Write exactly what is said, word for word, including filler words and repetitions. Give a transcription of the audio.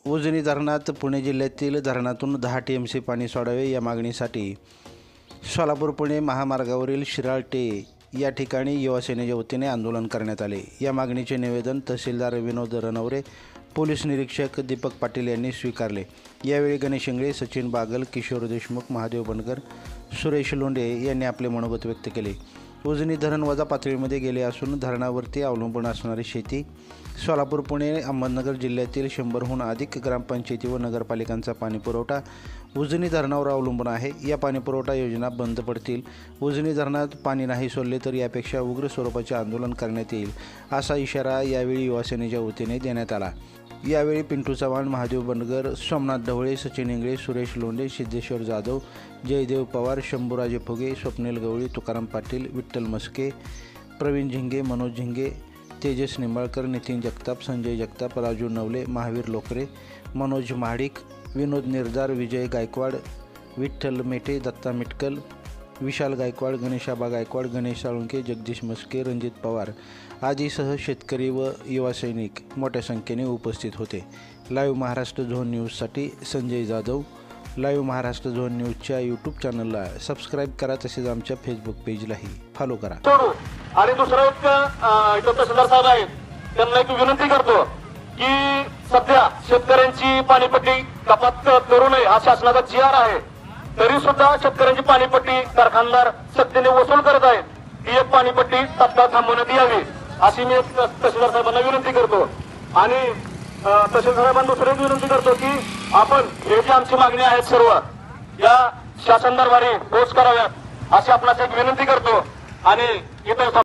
उजनी धरणात पुणे जिल्ह्यातील धरणातून दहा टी एम सी पाणी सोडावे या मागणीसाठी सोलापूर पुणे महामार्गावरील शिराळटे या ठिकाणी युवासेनेच्या वतीने आंदोलन करण्यात आले। या मागणीचे निवेदन तहसीलदार विनोद रणवरे, पोलीस निरीक्षक दीपक पाटील यांनी स्वीकारले। यावेळी गणेश इंगळे, सचिन बागल, किशोर देशमुख, महादेव बनकर, सुरेश लोंढे यांनी आपले मनोगत व्यक्त केले। उजनी धरण वजा पातळीमध्ये गेले असून धरणावरती अवलंबून असणारी शेती, सोलापूर पुणे अहमदनगर जिल्ह्यातील शंभरहून अधिक ग्रामपंचायती व नगरपालिकांचा पाणीपुरवठा उजनी धरणावर अवलंबून आहे। या पाणीपुरवठा योजना बंद पडतील, उजनी धरणात पाणी नाही सोडले तर यापेक्षा उग्र स्वरूपाचे आंदोलन करण्यात येईल, असा इशारा यावेळी युवासेनेच्या वतीने देण्यात आला। यावेळी पिंटू चव्हाण, महादेव बनकर, सोमनाथ ढवळे, सचिन इंगळे, सुरेश लोंढे, सिद्धेश्वर जाधव, जयदेव पवार, शंभूराजे फुगे, स्वप्नील गवळी, तुकाराम पाटील, विठ्ठल मस्के, प्रवीण झिंगे, मनोज झिंगे, तेजस निंबाळकर, नितीन जगताप, संजय जगताप, राजू नवले, महावीर लोकरे, मनोज महाडिक, विनोद निर्धार, विजय गायकवाड, विठ्ठल मेटे, दत्ता मिटकल, विशाल गायकवाड, गणेशाबा गायकवाड, गणेश साळुंके, जगदीश मस्के, रणजित पवार आदीसह शेतकरी व युवा सैनिक मोठ्या संख्येने उपस्थित होते। लाईव्ह महाराष्ट्र झोन न्यूजसाठी संजय जाधव। लाईव्ह महाराष्ट्र झोन न्यूजच्या यूट्यूब चॅनलला सबस्क्राईब करा, तसेच आमच्या फेसबुक पेजलाही फॉलो करा। आणि दुसरा एक तहसीलदार साहेब आहेत, त्यांना एक विनंती करतो की सध्या शेतकऱ्यांची पाणीपट्टी कपात करू नये हा शासनाचा जी आर आहे, तरी सुद्धा शेतकऱ्यांची पाणीपट्टी कारखानदार सक्तीने वसूल करत आहेत। ही एक पाणीपट्टी तात्काळ थांबवण्यात यावी अशी मी तहसीलदार साहेबांना विनंती करतो। आणि तहसीलदार साहेबांना दुसरी विनंती करतो की आपण हे जी आमची मागणी आहेत सर्व या शासन दरबारी पोच कराव्यात अशी आपणास एक विनंती करतो। आणि इथे